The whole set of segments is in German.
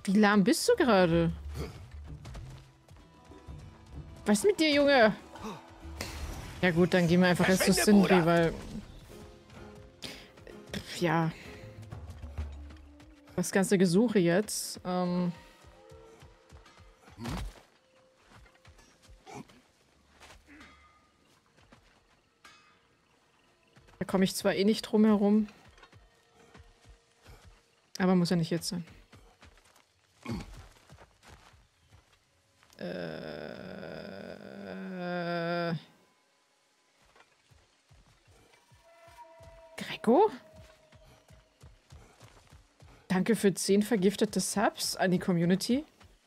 Wie lahm bist du gerade? Was ist mit dir, Junge? Ja gut, dann gehen wir einfach erst zu Sindri, weil... Ja. Das ganze Gesuche jetzt. Da komme ich zwar eh nicht drum herum. Aber muss ja nicht jetzt sein. Greco? Danke für 10 vergiftete Subs an die Community.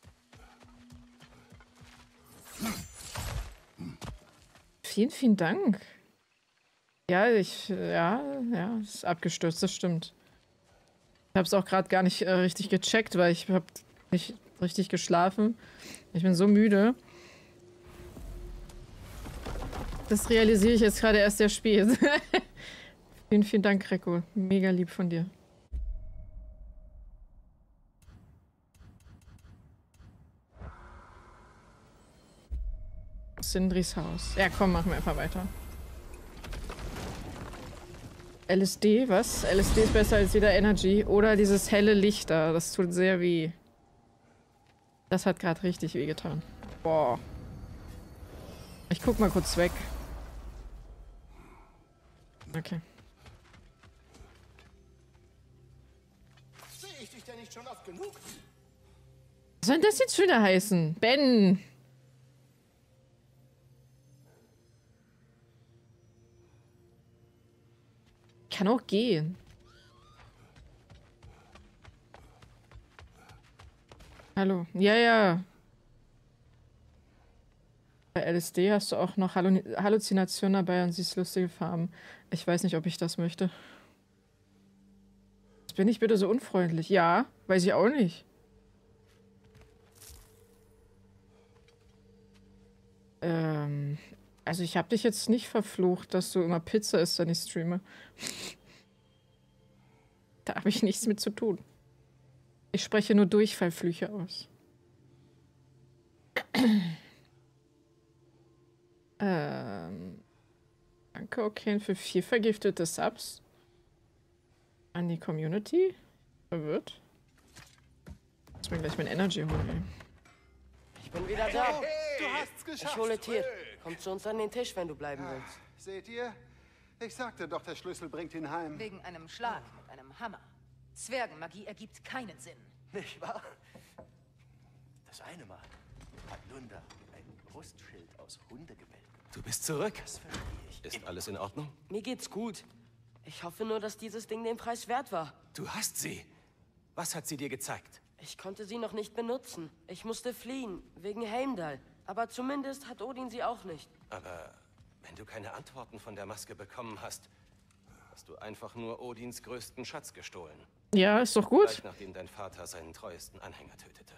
Vielen, vielen Dank. Ja, ja, ist abgestürzt, das stimmt. Ich habe es auch gerade gar nicht richtig gecheckt, weil ich habe nicht richtig geschlafen. Ich bin so müde. Das realisiere ich jetzt gerade erst sehr spät. Vielen, vielen Dank, Greco. Mega lieb von dir. Sindris Haus. Ja, komm, machen wir einfach weiter. LSD, was? LSD ist besser als jeder Energy. Oder dieses helle Licht da. Das tut sehr weh. Das hat gerade richtig weh getan. Boah. Ich guck mal kurz weg. Okay. Sehe ich dich denn nicht schon oft genug? Was soll denn das jetzt schon wieder heißen? Ben! Kann auch gehen. Hallo. Ja, ja. Bei LSD hast du auch noch Halluzinationen dabei und siehst lustige Farben. Ich weiß nicht, ob ich das möchte. Jetzt bin ich bitte so unfreundlich. Ja, weiß ich auch nicht. Also ich habe dich jetzt nicht verflucht, dass du immer Pizza isst, wenn ich streame. Da habe ich nichts mit zu tun. Ich spreche nur Durchfallflüche aus. Danke, okay, für 4 vergiftete Subs. An die Community. Verwirrt. Lass mir gleich mein Energy holen, ey. Ich bin wieder da. Hey, du hast's geschafft. Ich hole Tier. Komm zu uns an den Tisch, wenn du bleiben willst. Seht ihr? Ich sagte doch, der Schlüssel bringt ihn heim. Wegen einem Schlag mit einem Hammer. Zwergenmagie ergibt keinen Sinn. Nicht wahr? Das eine Mal hat Lunda ein Brustschild aus Hundegebälk. Du bist zurück. Das verstehe ich. Ist alles in Ordnung? Mir geht's gut. Ich hoffe nur, dass dieses Ding den Preis wert war. Du hast sie. Was hat sie dir gezeigt? Ich konnte sie noch nicht benutzen. Ich musste fliehen, wegen Heimdall. Aber zumindest hat Odin sie auch nicht. Aber wenn du keine Antworten von der Maske bekommen hast, hast du einfach nur Odins größten Schatz gestohlen. Ja, ist doch gut. Gleich nachdem dein Vater seinen treuesten Anhänger tötete.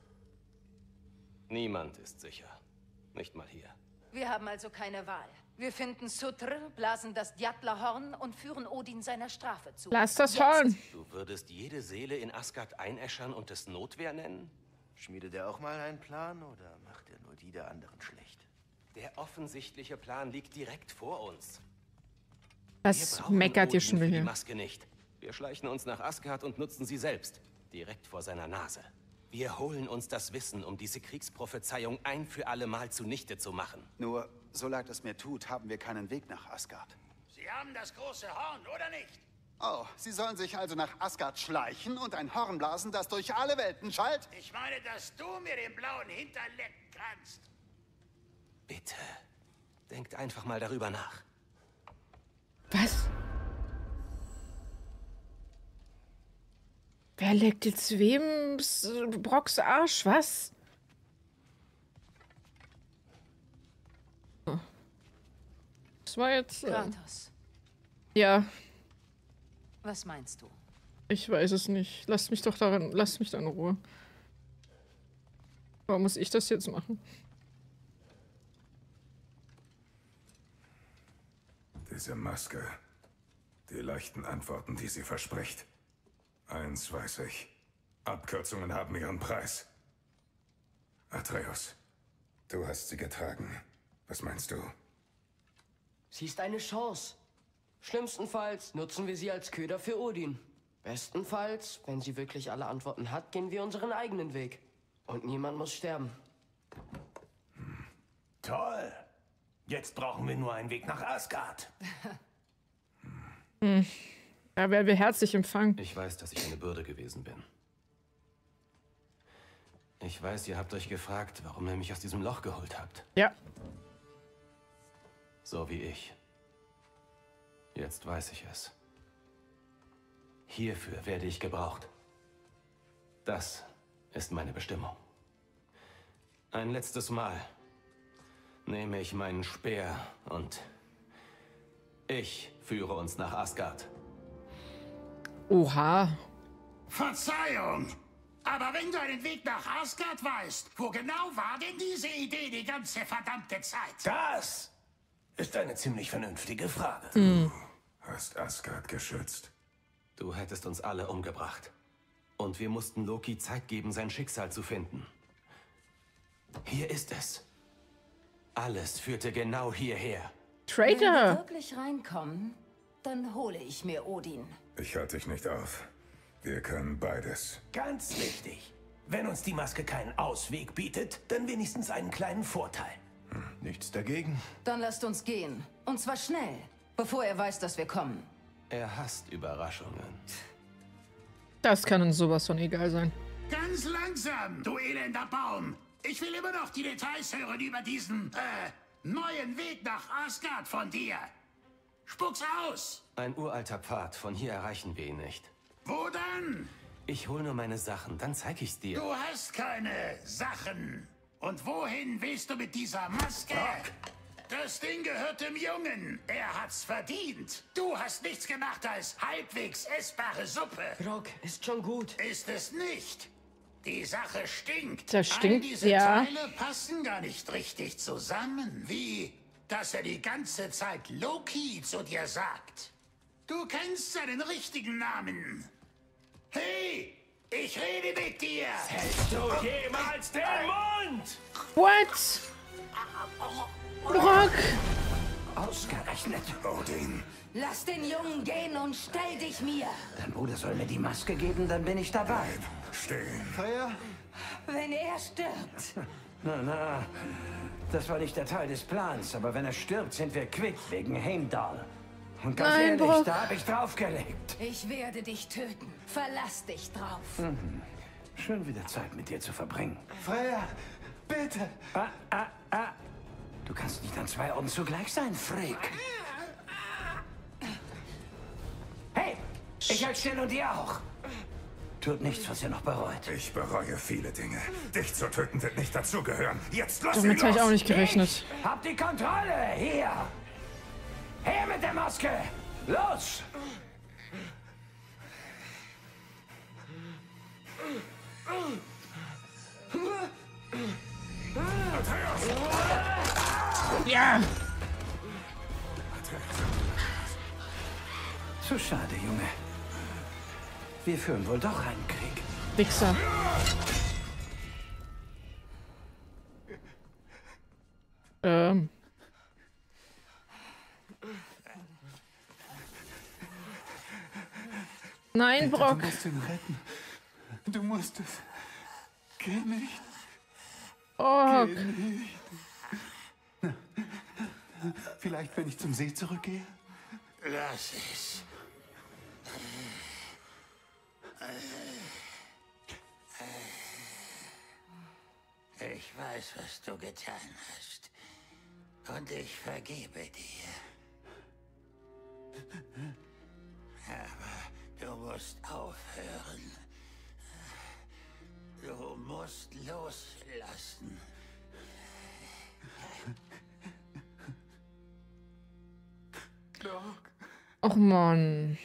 Niemand ist sicher. Nicht mal hier. Wir haben also keine Wahl. Wir finden Sutr, blasen das Djatla-Horn und führen Odin seiner Strafe zu. Lass das Jetzt. Horn. Du würdest jede Seele in Asgard einäschern und es Notwehr nennen? Schmiedet er auch mal einen Plan oder macht er nur die der anderen schlecht? Der offensichtliche Plan liegt direkt vor uns. Was Wir brauchen meckert ihr Odin schon für die wieder? Maske nicht. Wir schleichen uns nach Asgard und nutzen sie selbst. Direkt vor seiner Nase. Wir holen uns das Wissen, um diese Kriegsprophezeiung ein für alle Mal zunichte zu machen. Nur, so leid es mir tut, haben wir keinen Weg nach Asgard. Sie haben das große Horn, oder nicht? Oh, Sie sollen sich also nach Asgard schleichen und ein Horn blasen, das durch alle Welten schallt? Ich meine, dass du mir den blauen Hintern lecken kannst. Bitte, denkt einfach mal darüber nach. Was? Wer leckt jetzt wem Brocks Arsch? Was? Oh. Das war jetzt... Kratos, ja, was meinst du? ich weiß es nicht. Lasst mich doch daran... Lasst mich da in Ruhe. Warum muss ich das jetzt machen? Diese Maske. Die leichten Antworten, die sie verspricht. Eins weiß ich. Abkürzungen haben ihren Preis. Atreus, du hast sie getragen. Was meinst du? Sie ist eine Chance. Schlimmstenfalls nutzen wir sie als Köder für Odin. Bestenfalls, wenn sie wirklich alle Antworten hat, gehen wir unseren eigenen Weg. Und niemand muss sterben. Toll. Jetzt brauchen wir nur einen Weg nach Asgard. Da werden wir herzlich empfangen. Ich weiß, dass ich eine Bürde gewesen bin. Ich weiß, ihr habt euch gefragt, warum ihr mich aus diesem Loch geholt habt. Ja. So wie ich. Jetzt weiß ich es. Hierfür werde ich gebraucht. Das ist meine Bestimmung. Ein letztes Mal nehme ich meinen Speer und ich führe uns nach Asgard. Oha. Verzeihung! Aber wenn du einen Weg nach Asgard weißt, wo genau war denn diese Idee die ganze verdammte Zeit? Das ist eine ziemlich vernünftige Frage. Hast Asgard geschützt. Du hättest uns alle umgebracht. Und wir mussten Loki Zeit geben, sein Schicksal zu finden. Hier ist es. Alles führte genau hierher. Wenn wir Traitor. wirklich reinkommen, dann hole ich mir Odin. Ich halte dich nicht auf. Wir können beides. Ganz wichtig. Wenn uns die Maske keinen Ausweg bietet, dann wenigstens einen kleinen Vorteil. Nichts dagegen. Dann lasst uns gehen. Und zwar schnell, bevor er weiß, dass wir kommen. Er hasst Überraschungen. Das kann uns sowas von egal sein. Ganz langsam, du elender Baum! Ich will immer noch die Details hören über diesen, neuen Weg nach Asgard von dir. Spuck's aus! Ein uralter Pfad, von hier erreichen wir ihn nicht. Wo dann? Ich hol nur meine Sachen, dann zeig ich's dir. Du hast keine Sachen. Und wohin willst du mit dieser Maske? Das Ding gehört dem Jungen. Er hat's verdient. Du hast nichts gemacht als halbwegs essbare Suppe. Brock, ist schon gut. Ist es nicht? Die Sache stinkt. Das stinkt, All diese ja. Teile passen gar nicht richtig zusammen. Wie, dass er die ganze Zeit Loki zu dir sagt. Du kennst seinen richtigen Namen. Hey, ich rede mit dir. Hältst du jemals den Mund? What? Brock. Ausgerechnet. Odin. Lass den Jungen gehen und stell dich mir. Dein Bruder soll mir die Maske geben, dann bin ich dabei. Stehen. Wenn er stirbt. Na, das war nicht der Teil des Plans, aber wenn er stirbt, sind wir quitt wegen Heimdall. Und ganz Nein, ehrlich, Brock. da habe ich draufgelegt. Ich werde dich töten. Verlass dich drauf. Schön wieder Zeit mit dir zu verbringen. Freya, bitte. Du kannst nicht an zwei Orten zugleich sein, Freak. Hey, ich halt still und ihr auch. Tut nichts, was ihr noch bereut. Ich bereue viele Dinge. Dich zu töten wird nicht dazugehören. Jetzt lass ihn Damit habe ich auch los. nicht gerechnet. Hab die Kontrolle! Hier! Her mit der Maske! Los! Ja. Zu schade, Junge. Wir führen wohl doch einen Krieg. Wichser. Nein, Brock. Du musst ihn retten. Du musst es. Geh nicht. Oh, Geh nicht. Vielleicht, wenn ich zum See zurückgehe? Lass es. Ich weiß, was du getan hast. Und ich vergebe dir. Aber du musst aufhören. Du musst loslassen. Doc. och Mann.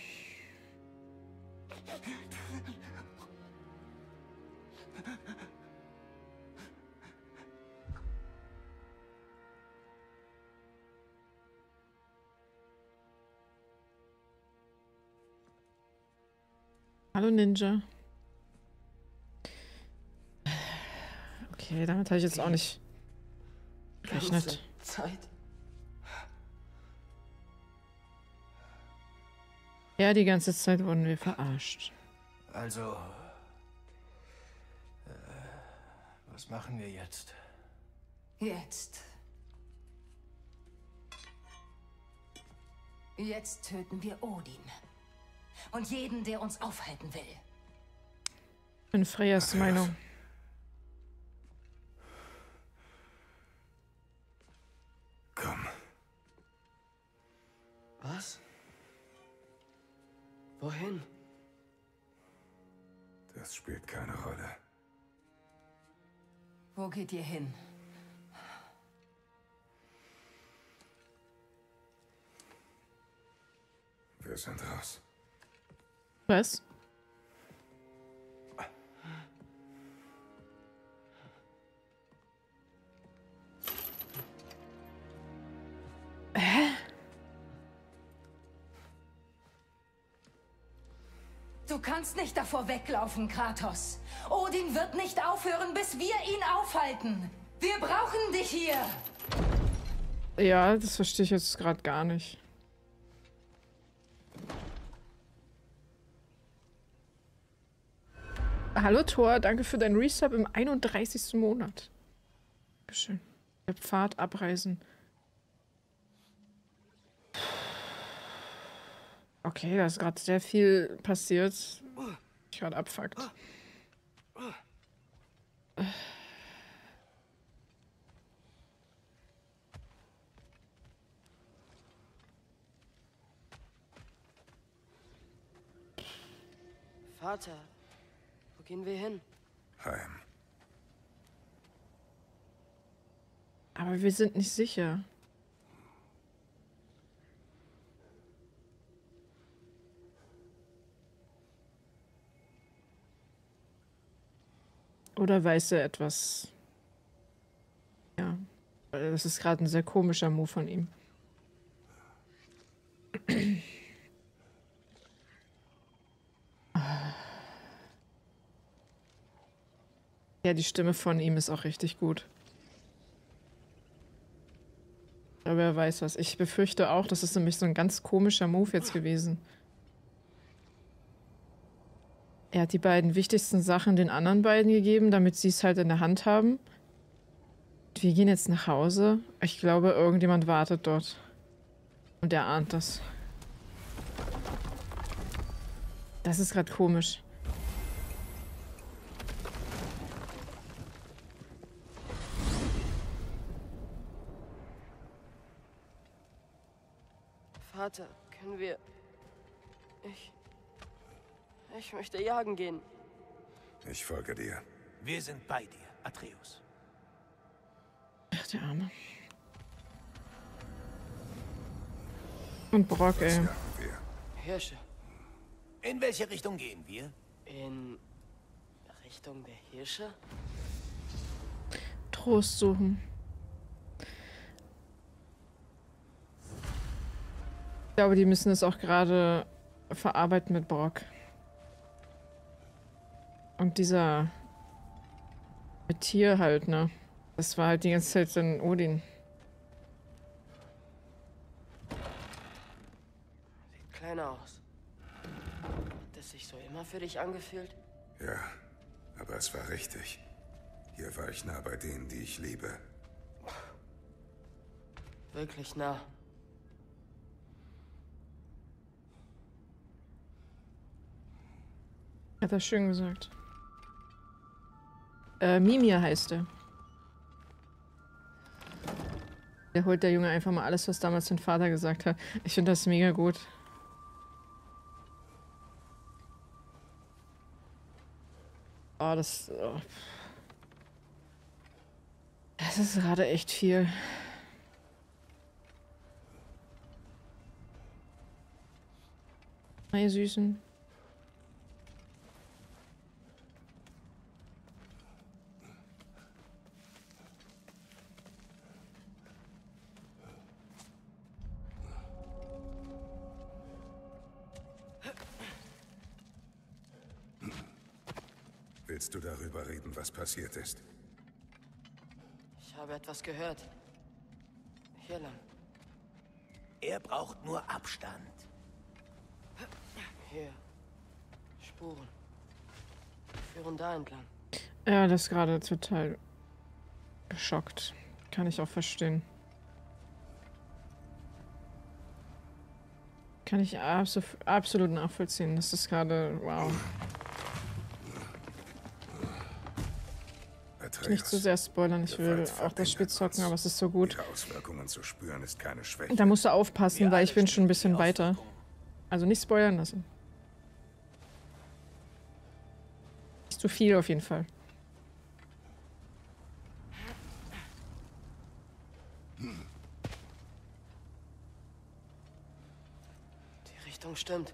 Hallo Ninja. Okay, damit habe ich jetzt auch nicht gerechnet. Ganze Zeit? Ja, die ganze Zeit wurden wir verarscht. Also, was machen wir jetzt? Jetzt töten wir Odin. Und jeden, der uns aufhalten will. Ich bin Freyas Meinung. Komm. Was? Wohin? Das spielt keine Rolle. Wo geht ihr hin? Wir sind raus. Was? Du kannst nicht davor weglaufen, Kratos. Odin wird nicht aufhören, bis wir ihn aufhalten. Wir brauchen dich hier. Ja, das verstehe ich jetzt gerade gar nicht. Hallo Thor, danke für deinen Resub im 31. Monat. Dankeschön. Der Pfad abreisen. Okay, da ist gerade sehr viel passiert. Ich gerade abfuckt. Vater, wo gehen wir hin? Heim. Aber wir sind nicht sicher. Oder weiß er etwas? Ja. Weil das ist gerade ein sehr komischer Move von ihm. Ja, die Stimme von ihm ist auch richtig gut. Aber er weiß was. Ich befürchte auch, das ist nämlich so ein ganz komischer Move jetzt gewesen. Er hat die beiden wichtigsten Sachen den anderen beiden gegeben, damit sie es halt in der Hand haben. Wir gehen jetzt nach Hause. Ich glaube, irgendjemand wartet dort. Und er ahnt das. Das ist gerade komisch. Vater, können wir... Ich möchte jagen gehen. Ich folge dir. Wir sind bei dir, Atreus. Ach, der Arme. Und Brock, ey. Jagen wir. Hirsche. In welche Richtung gehen wir? In Richtung der Hirsche? Trost suchen. Ich glaube, die müssen es auch gerade verarbeiten mit Brock. Und dieser mit Tier halt, ne? Das war halt die ganze Zeit dann Odin. Sieht kleiner aus. Hat es sich so immer für dich angefühlt? Ja, aber es war richtig. Hier war ich nah bei denen, die ich liebe. Wirklich nah. Hat er schön gesagt. Mimir heißt er. Der holt der Junge einfach mal alles, was damals sein Vater gesagt hat. Ich finde das mega gut. Oh, das... Oh. Das ist gerade echt viel. Hi, Süßen. Willst du darüber reden, was passiert ist? habe etwas gehört. Hier lang. Er braucht nur Abstand. Hier. Spuren. Führen da entlang. Ja, das ist gerade total geschockt. Kann ich auch verstehen. Kann ich absolut nachvollziehen. Das ist gerade... Wow. Nicht zu sehr spoilern. Ich will auch das Spiel zocken, aber es ist so gut. Ihre Auswirkungen zu spüren ist keine Schwäche. Da musst du aufpassen, weil ich bin schon ein bisschen weiter. Also nicht spoilern lassen. Nicht zu viel auf jeden Fall. Die Richtung stimmt.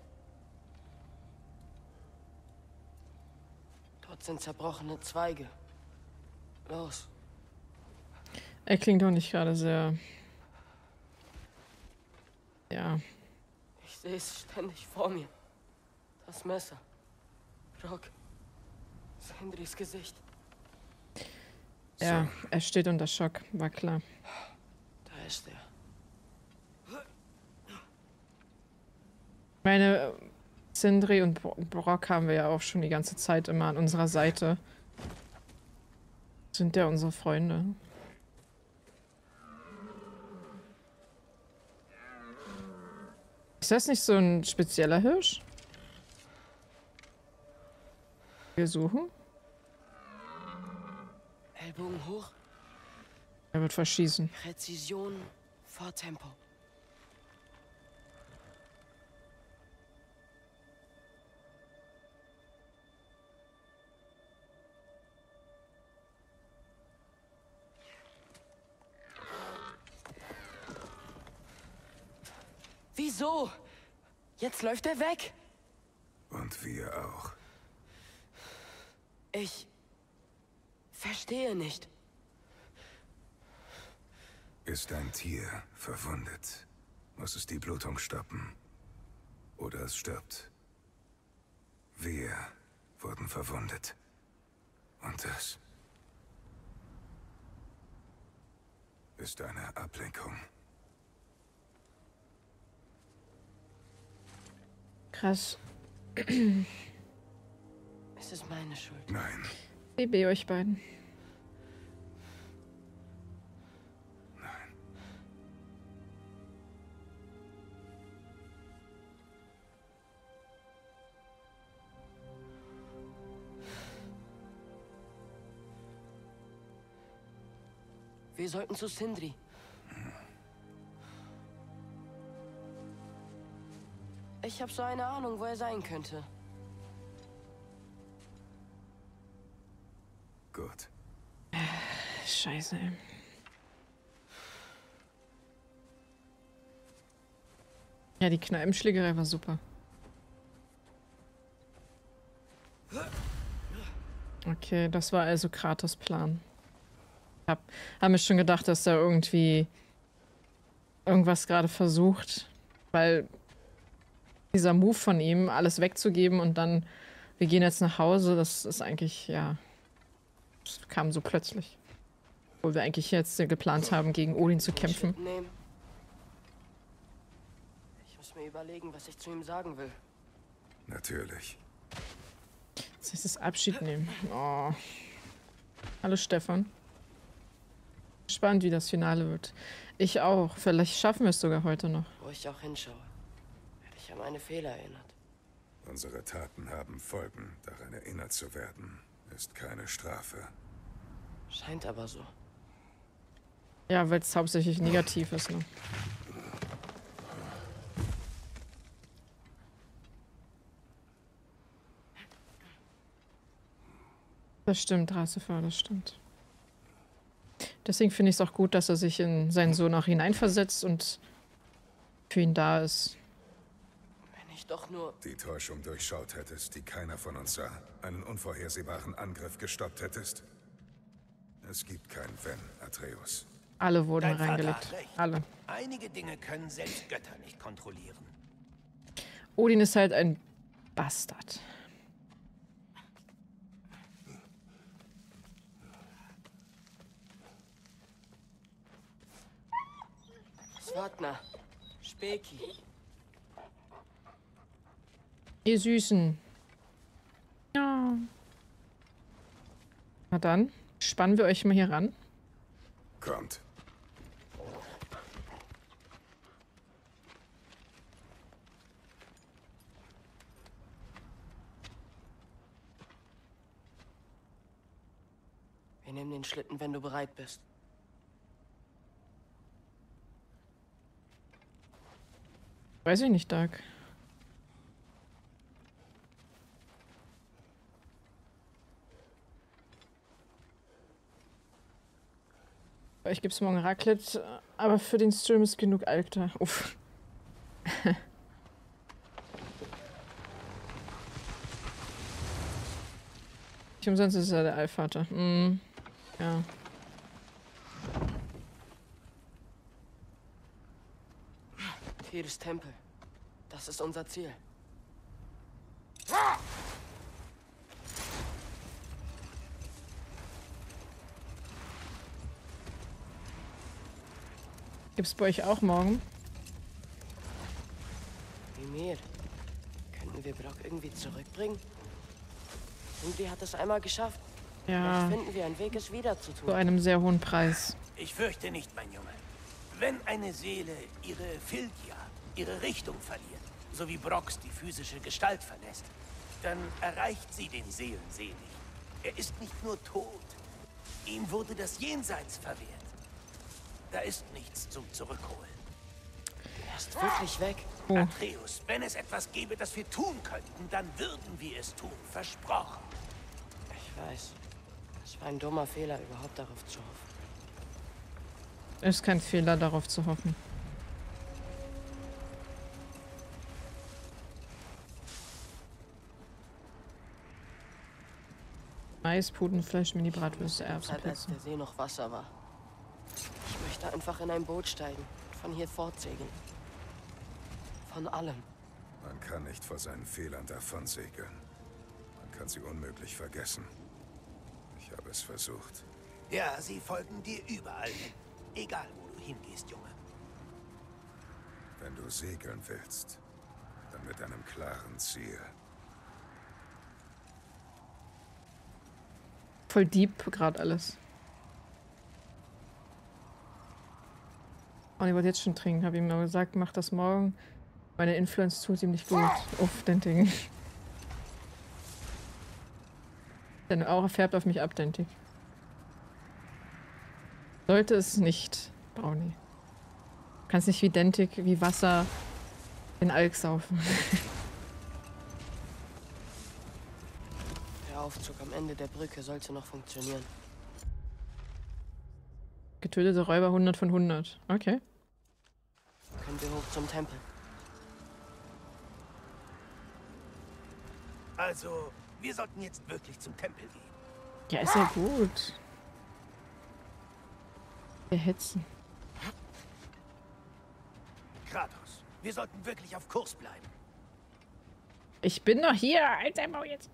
Dort sind zerbrochene Zweige. Los. Er klingt auch nicht gerade sehr... Ja. Ich sehe es ständig vor mir. Das Messer. Rock. Sindris Gesicht. Ja, er steht unter Schock, war klar. Da ist er. Meine Sindri und Brock haben wir ja auch schon die ganze Zeit immer an unserer Seite. Sind ja unsere Freunde. Ist das nicht so ein spezieller Hirsch? Wir suchen. Ellbogen hoch. Er wird verschießen. Präzision vor Tempo. Wieso? Jetzt läuft er weg. Und wir auch. Ich verstehe nicht. Ist ein Tier verwundet, muss es die Blutung stoppen. Oder es stirbt. Wir wurden verwundet. Und das ist eine Ablenkung. Krass. Es ist meine Schuld. Nein. Liebe euch beiden. Nein. Wir sollten zu Sindri. Ich habe so eine Ahnung, wo er sein könnte. Gut. Scheiße, ey. Ja, die Kneipenschlägerei war super. Okay, das war also Kratos' Plan. Hab mir schon gedacht, dass er irgendwie irgendwas gerade versucht, weil dieser Move von ihm, alles wegzugeben und dann, wir gehen jetzt nach Hause, das ist eigentlich, ja, das kam so plötzlich. Obwohl wir eigentlich jetzt geplant haben, gegen Odin zu kämpfen. Ich muss mir überlegen, was ich zu ihm sagen will. Natürlich. Jetzt heißt es Abschied nehmen. Oh. Hallo Stefan. Spannend, wie das Finale wird. Ich auch. Vielleicht schaffen wir es sogar heute noch. Wo ich auch hinschaue, werde ich an meine Fehler erinnert. Unsere Taten haben Folgen. Daran erinnert zu werden, ist keine Strafe. Scheint aber so. Ja, weil es hauptsächlich negativ ist, ne? Das stimmt, Racefahr, das stimmt. Deswegen finde ich es auch gut, dass er sich in seinen Sohn auch hineinversetzt und für ihn da ist. Wenn ich doch nur... Die Täuschung durchschaut hättest, die keiner von uns sah, einen unvorhersehbaren Angriff gestoppt hättest. Es gibt kein Wenn, Atreus. Alle wurden Dein Vater reingelegt. hat recht. Alle. Einige Dinge können selbst Götter nicht kontrollieren. Odin ist halt ein Bastard. Swatna. Speki. Ihr Süßen. Ja. Na dann, spannen wir euch mal hier ran. Kommt. Wir nehmen den Schlitten, wenn du bereit bist. Weiß ich nicht, Doug. Ich gibt's morgen Raclette, aber für den Stream ist genug Alter. Uff. Nicht umsonst ist er der Allvater. Mm, ja. Tirs Tempel. Das ist unser Ziel. Gibt's bei euch auch morgen? Mimir, könnten wir Brock irgendwie zurückbringen? Irgendwie hat es einmal geschafft. Ja, Vielleicht finden wir einen Weg, es wieder zu zu tun. einem sehr hohen Preis. Ich fürchte nicht, mein Junge. Wenn eine Seele ihre Filgia, ihre Richtung verliert, so wie Brox die physische Gestalt verlässt, dann erreicht sie den Seelenselig. Er ist nicht nur tot. Ihm wurde das Jenseits verwehrt. Da ist nichts zum Zurückholen. Er ist wirklich weg. Oh. Atreus, wenn es etwas gäbe, das wir tun könnten, dann würden wir es tun. Versprochen. Ich weiß. Es war ein dummer Fehler, überhaupt darauf zu hoffen. Ist kein Fehler, darauf zu hoffen. Mais, Putenfleisch, Mini-Bratwürste, Zeit, als Erbsenpizza. der See noch Wasser war. Ich möchte einfach in ein Boot steigen und von hier fortsegeln. Von allem. Man kann nicht vor seinen Fehlern davonsegeln. Man kann sie unmöglich vergessen. Ich habe es versucht. Ja, sie folgen dir überall hin. Egal, wo du hingehst, Junge. Wenn du segeln willst, dann mit einem klaren Ziel. Voll deep gerade alles. Oh, ich wollte jetzt schon trinken. Habe ihm aber gesagt, mach das morgen. Meine Influence tut ihm nicht gut. Uff, den Ding. Deine Aura färbt auf mich ab, Dentik. Sollte es nicht, Brownie. Du kannst nicht wie Dentik, wie Wasser in Alk saufen. Der Aufzug am Ende der Brücke sollte noch funktionieren. Getötete Räuber 100 von 100. Okay. Können wir hoch zum Tempel? Also, wir sollten jetzt wirklich zum Tempel gehen. Ja, ist ja gut. Wir hetzen. Kratos, wir sollten wirklich auf Kurs bleiben. Ich bin noch hier. Alter, Maul jetzt.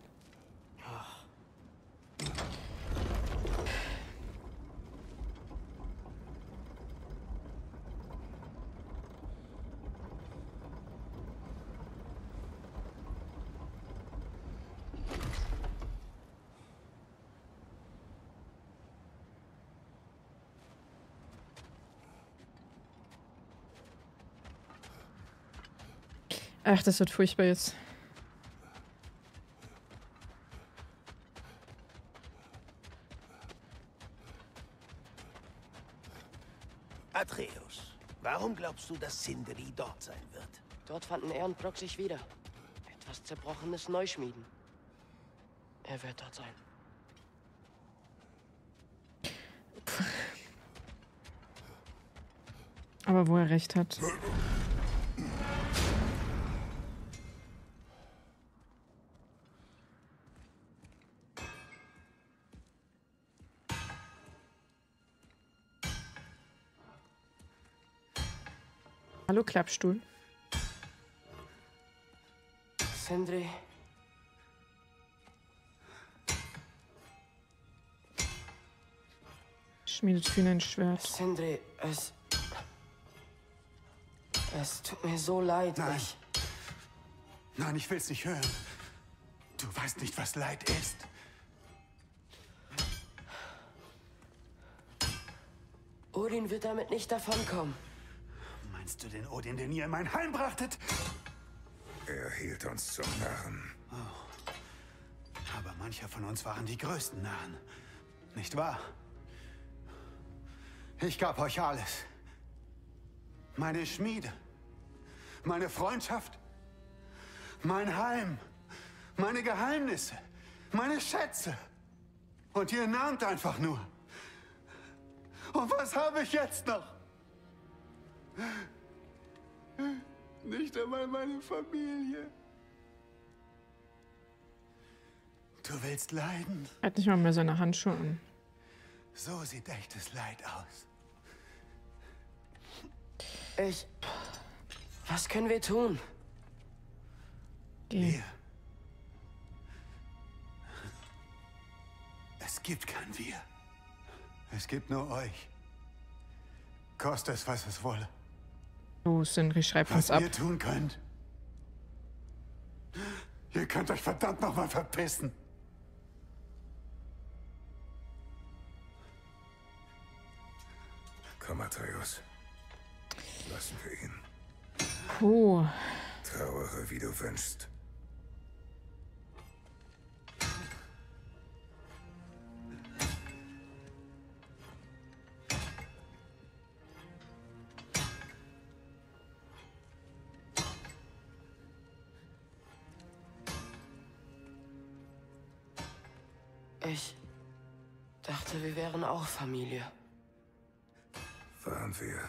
Ach, das wird furchtbar jetzt. Atreus, warum glaubst du, dass Sindri dort sein wird? Dort fanden er und Brock sich wieder. Etwas Zerbrochenes neu schmieden. Er wird dort sein. Aber wo er recht hat. Hallo, Klappstuhl. Sindri. Schmiedet für ihn ein Schwert. Sindri, es... Es tut mir so leid. Nein. Nein, ich will's nicht hören. Du weißt nicht, was Leid ist. Odin wird damit nicht davonkommen. Meinst du den Odin, den ihr in mein Heim brachtet? Er hielt uns zum Narren. Aber mancher von uns waren die größten Narren. Nicht wahr? Ich gab euch alles. Meine Schmiede. Meine Freundschaft. Mein Heim. Meine Geheimnisse. Meine Schätze. Und ihr nahmt einfach nur. Und was habe ich jetzt noch? Nicht einmal meine Familie. Du willst leiden? Er hat nicht mal mehr seine Handschuhe an. So sieht echtes Leid aus. Was können wir tun? Geh. Es gibt kein Wir. Es gibt nur euch. Koste es, was es wolle. Los, Sindri, schreib uns Was ab. ihr tun könnt. Ihr könnt euch verdammt nochmal verpissen. Komm, Atreus. Lassen wir ihn. Oh, Trauere, wie du wünschst. Ich dachte, wir wären auch Familie. Waren wir.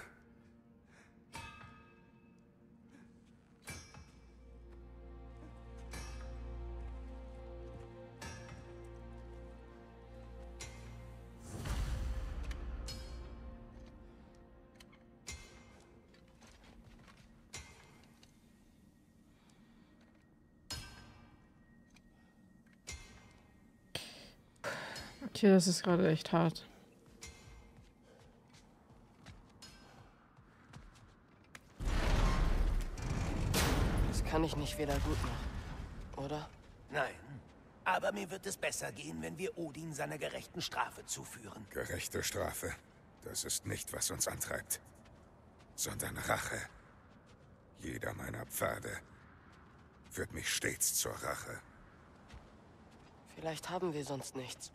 okay, das ist gerade echt hart. Das kann ich nicht wieder gut machen, oder? Nein. Aber mir wird es besser gehen, wenn wir Odin seiner gerechten Strafe zuführen. Gerechte Strafe. Das ist nicht, was uns antreibt. Sondern Rache. Jeder meiner Pfade führt mich stets zur Rache. Vielleicht haben wir sonst nichts.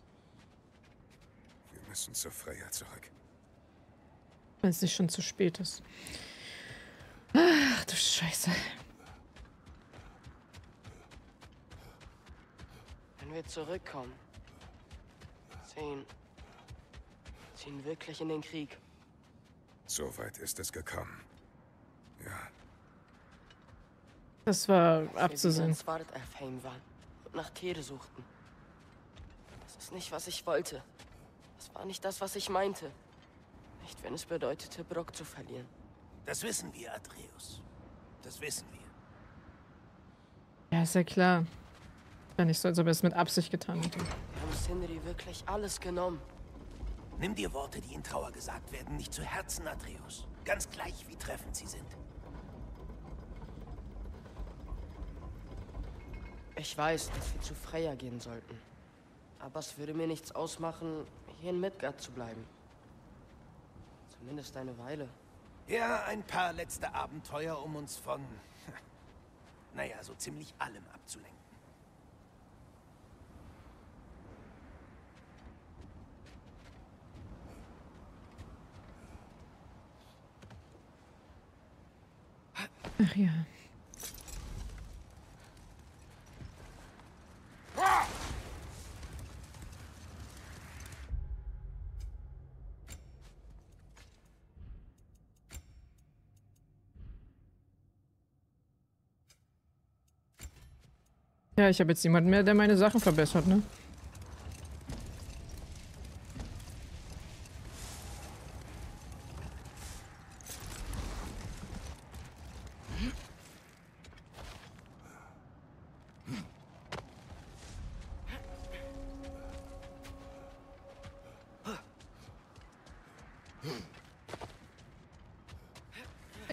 Wir müssen zu Freya zurück. Wenn es nicht schon zu spät ist. Ach du Scheiße. Wenn wir zurückkommen, ziehen wirklich in den Krieg. So weit ist es gekommen. Ja. Das war Als wir abzusehen. in Svartalfheim waren und nach Tede suchten. Das ist nicht, was ich wollte. Das war nicht das, was ich meinte. Nicht, wenn es bedeutete, Brok zu verlieren. Das wissen wir, Atreus. Das wissen wir. Ja, ist ja klar. Wäre nicht so, als ob er es mit Absicht getan hätte. Wir haben Sindri wirklich alles genommen. Nimm dir Worte, die in Trauer gesagt werden, nicht zu Herzen, Atreus. Ganz gleich, wie treffend sie sind. Ich weiß, dass wir zu Freya gehen sollten. Aber es würde mir nichts ausmachen, hier in Midgard zu bleiben. Zumindest eine Weile. Ja, ein paar letzte Abenteuer, um uns von, naja, so ziemlich allem abzulenken. Ach ja. Ja, ich habe jetzt niemanden mehr, der meine Sachen verbessert, ne?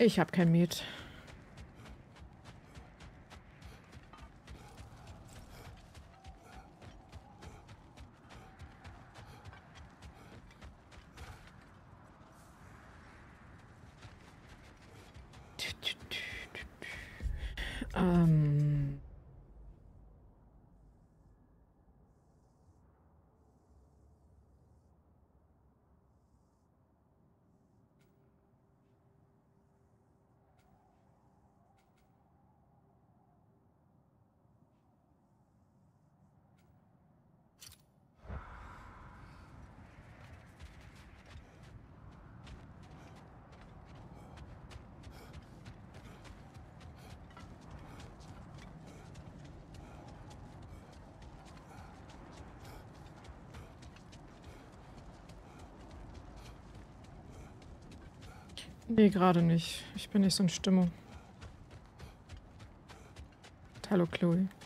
Ich habe kein Met. Nee, gerade nicht. Ich bin nicht so in Stimmung. Hallo, Chloe.